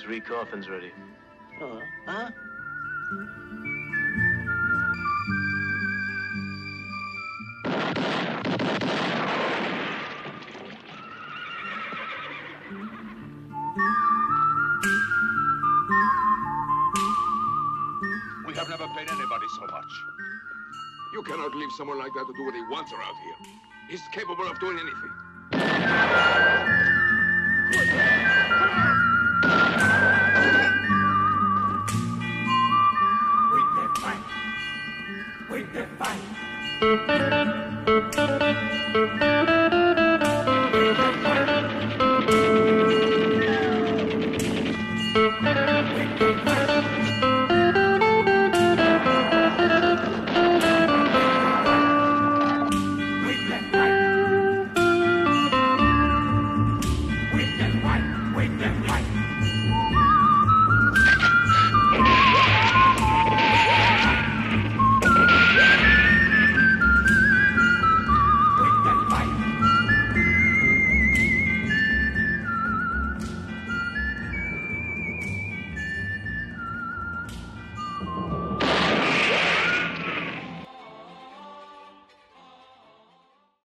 3 coffins ready. Huh? We have never paid anybody so much. You cannot leave someone like that to do what he wants around here. He's capable of doing anything.